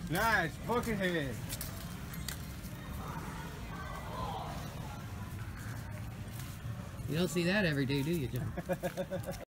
Nice, buckethead. You don't see that every day, do you, John?